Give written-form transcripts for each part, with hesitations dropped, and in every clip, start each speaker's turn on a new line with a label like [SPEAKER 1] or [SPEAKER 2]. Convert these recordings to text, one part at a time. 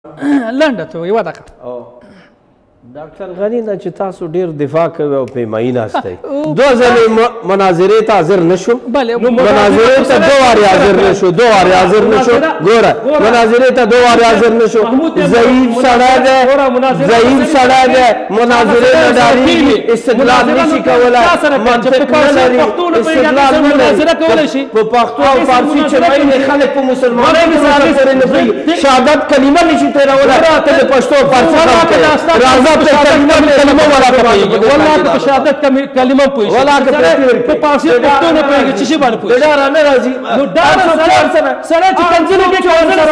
[SPEAKER 1] لنډه ته یوه دقیقه
[SPEAKER 2] ډاکټر غني نه چې تاسو ډېر دفاع کوئ او پیمایي ناستئ دوه ځلې مناظرې ته حاضر نه شو مناظرې ته دوه وارې حاضر نه شو ګوره مناظرې ته دوه وارې حاضر نه شو ضعیف سړی دی مناظرې نه ډارېږي استدلال نشي کولی منطق نه لري استدلال نه لري په پښتو او فارسي چې مینې خلک په مسلمانانو پورې نه پوهېږي شهادت کلمه نشي تېرولی ته د پښتو او فارسي راځه کلمه ولا پوهېږي
[SPEAKER 1] والله که په شهادت کلمه پوهېږي
[SPEAKER 2] ولا که
[SPEAKER 1] په فارسي پښتو نه پوهېږي څه شي باندې پوهېږي
[SPEAKER 2] ډاره نه راځي
[SPEAKER 1] نو ډاره سړی چې کنځلې کوي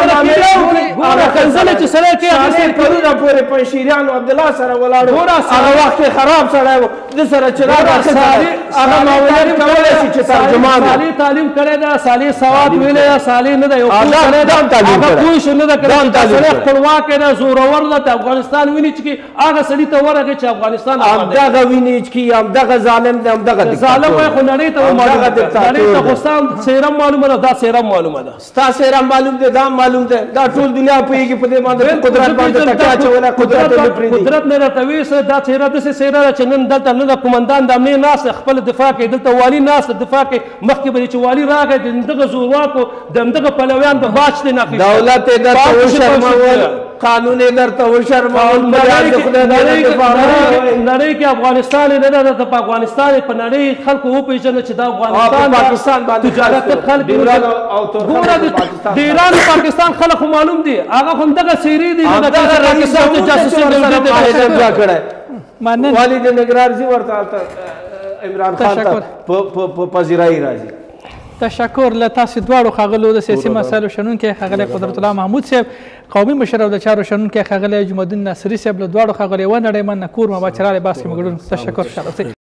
[SPEAKER 1] کنځلې چې سړی کوي
[SPEAKER 2] هغه کلونه پورې پنجشیریانو عبدالله سره ولاړو هغه وخت کې خراب سړی و د سره چې هغه معاونت کولی شي چې ترجمان
[SPEAKER 1] صالح تعلیم کړی ده صالح سواد ویلی ده صالح نه ده یو هغه پوه شو نه ده کړی سړی خپلواک دی زورور ده د افغانستان ویني چې هغه سړي ته ورغی چې افغانستان
[SPEAKER 2] همدغه ویني چې همدغه ظالم دی همدغه
[SPEAKER 1] ظالم وایي خو نړۍ ته معلومه ده نړۍ ته خو ستا څېره معلومه ده دا څېره معلومه ده
[SPEAKER 2] ستا څېره معلوم دی دا معلوم دی دا ټول دنیا پوهېږي په دې باندې قدرت باندې تکیه اچولی
[SPEAKER 1] قدرت نه راته وایي دا څېره داسې څېره ده چې نن دلته نه د قمندان د امنیې ناست خپله دفاع کوي دلته والي ناست دفاع کوي مخکې به چې والي راغی د همدغه زورواکو د همدغه پلویان به باج ترې نه اخېستی
[SPEAKER 2] دولت یې درته وشرمول قانون یې درته وشرمول
[SPEAKER 1] نړۍ کې افغانستان یې نه ده په افغانستان په نړۍ خلکو وپېژنه چې دا افغانستان
[SPEAKER 2] پاکستان
[SPEAKER 1] تجارت خلک ګوره د ایران پاکستان خلک خو معلوم دي هغه خو همدغه څېرې دي دغه پاکستان ته جاسوسي
[SPEAKER 2] والي د نګرارځي ورته عمران خان ته په پذیرایي راځي
[SPEAKER 1] تشکر له تاسو دواړو ښاغلو د سیاسي مسایلو شنونکي ښاغلی قدرت الله محمود صاحب قومي مشر او د چارو شنونکي ښاغلی جمعالدین ناصري صاحب له دواړو ښاغلي یوه نړۍ مننه کور مبا چې راغلی بحث کې مو ګډون تشکر